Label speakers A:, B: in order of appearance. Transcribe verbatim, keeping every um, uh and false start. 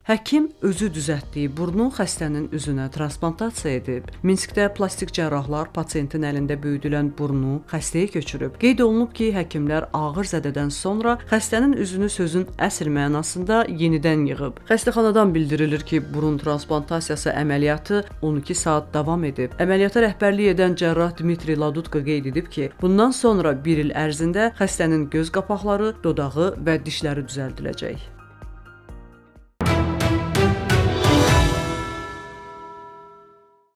A: Həkim özü düzəltdiyi burnu xəstənin üzünə transplantasiya edib. Minskdə plastik cərrahlar pasientin əlində böyüdülən burnu xəstəyə köçürüb. Qeyd olunub ki, həkimlər ağır zədədən sonra xəstənin üzünü sözün əsl mənasında yenidən yığıb. Xəstəxanadan bildirilir ki, burun transplantasiyası əməliyyatı on iki saat davam edib. Əməliyyata rəhbərlik edən cərrah Dmitri Ladutka qeyd edib ki, bundan sonra bir il ərzində xəstənin göz qapaqları, dodağı və dişləri düzəldiləcək.